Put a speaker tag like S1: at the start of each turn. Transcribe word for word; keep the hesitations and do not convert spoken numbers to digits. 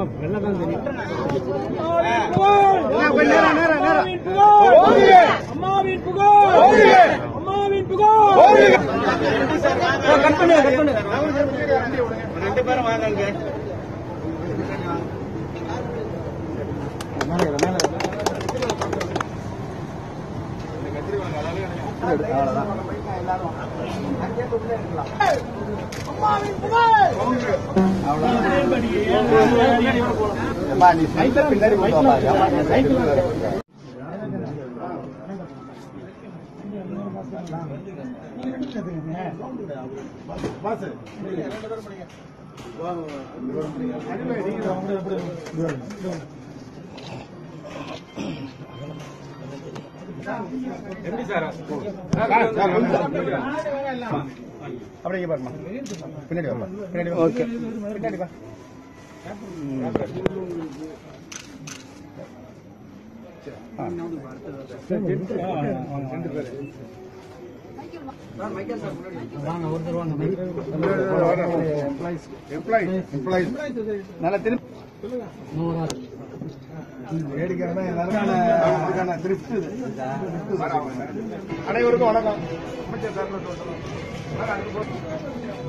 S1: அம்மாவின் புகழ் அம்மாவின் புகழ் ரெண்டு பேரும் வாங்க. எப்படி சார் அப்படியே பாருமா பின்னாடி வரமா பின்னாடி ஓகே பின்னாடி வா நல்லா திருப்பி அனைவருக்கும் வணக்கம்.